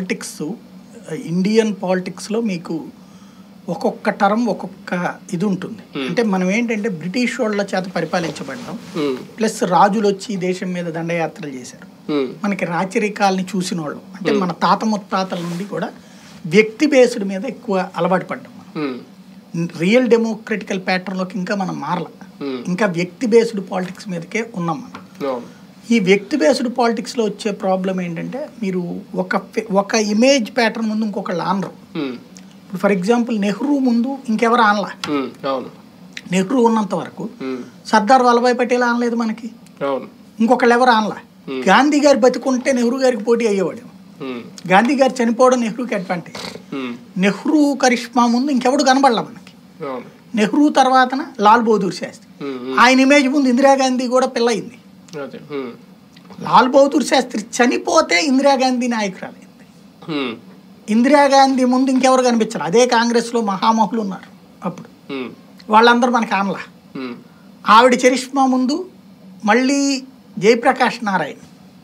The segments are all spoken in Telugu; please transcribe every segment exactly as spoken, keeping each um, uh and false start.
పాలిటిక్స్ ఇండియన్ పాలిటిక్స్లో మీకు ఒక్కొక్క టర్మ్ ఒక్కొక్క ఇది ఉంటుంది. అంటే మనం ఏంటంటే బ్రిటిష్ వాళ్ళ చేత పరిపాలించబడ్డాం, ప్లస్ రాజులు వచ్చి దేశం మీద దండయాత్రలు చేశారు. మనకి రాచరికాలని చూసిన వాళ్ళు అంటే మన తాత ముత్తాతల నుండి కూడా వ్యక్తి బేస్డ్ మీద ఎక్కువ అలవాటు పడ్డాం. మనం రియల్ డెమోక్రటికల్ ప్యాటర్న్లోకి ఇంకా మనం మారల, ఇంకా వ్యక్తి బేస్డ్ పాలిటిక్స్ మీదకే ఉన్నాం మనం. ఈ వ్యక్తి బేస్డ్ పాలిటిక్స్లో వచ్చే ప్రాబ్లం ఏంటంటే మీరు ఒక ఒక ఇమేజ్ ప్యాటర్న్ ముందు ఇంకొకళ్ళు ఆనరు. ఇప్పుడు ఫర్ ఎగ్జాంపుల్ నెహ్రూ ముందు ఇంకెవరు ఆనలా. నెహ్రూ ఉన్నంత వరకు సర్దార్ వల్లభాయ్ పటేల్ ఆనలేదు మనకి, ఇంకొకళ్ళు ఎవరు ఆనలా. గాంధీ గారు బతికుంటే నెహ్రూ గారికి పోటీ అయ్యేవాడు. గాంధీ గారు చనిపోవడం నెహ్రూకి అడ్వాంటేజ్. నెహ్రూ కరిష్మా ముందు ఇంకెవడు కనబడలా మనకి. నెహ్రూ తర్వాతన లాల్ బహదూర్ శాస్త్రి, ఆయన ఇమేజ్ ముందు ఇందిరాగాంధీ కూడా పిల్ల అయింది. లాల్ బహదూర్ శాస్త్రి చనిపోతే ఇందిరాగాంధీ నాయకురాలైంది. ఇందిరాగాంధీ ముందు ఇంకెవరు కనిపించారు. అదే కాంగ్రెస్ లో మహామహులు ఉన్నారు అప్పుడు, వాళ్ళందరూ మనకి ఆనలా. ఆవిడ చరిష్మా ముందు మళ్ళీ జయప్రకాష్ నారాయణ.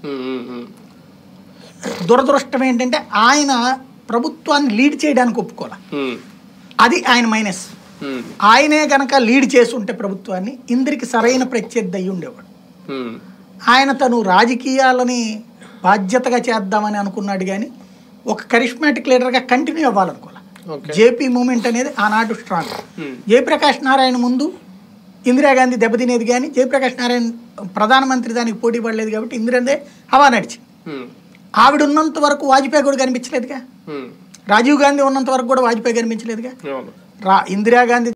దురదృష్టం ఏంటంటే ఆయన ప్రభుత్వాన్ని లీడ్ చేయడానికి ఒప్పుకోలే, అది ఆయన మైనస్. ఆయనే కనుక లీడ్ చేసి ఉంటే ప్రభుత్వాన్ని ఇందిరికి సరైన ప్రత్యర్థి అయ్యి ఉండేవాడు. ఆయన తను రాజకీయాలని బాధ్యతగా చేద్దామని అనుకున్నాడు, కానీ ఒక కరిష్మాటిక్ లీడర్గా కంటిన్యూ అవ్వాలనుకోవాలి. జేపీ మూమెంట్ అనేది ఆనాడు స్ట్రాంగ్. జయప్రకాష్ నారాయణ ముందు ఇందిరాగాంధీ దెబ్బతినేది, కానీ జయప్రకాష్ నారాయణ ప్రధానమంత్రి దానికి పోటీ పడలేదు కాబట్టి ఇందిరాదే హవా నడిచింది. ఆవిడ ఉన్నంత వరకు వాజ్పేయి కూడా కనిపించలేదుగా, రాజీవ్ గాంధీ ఉన్నంత వరకు కూడా వాజ్పేయి కనిపించలేదుగా. రా ఇందిరాగాంధీ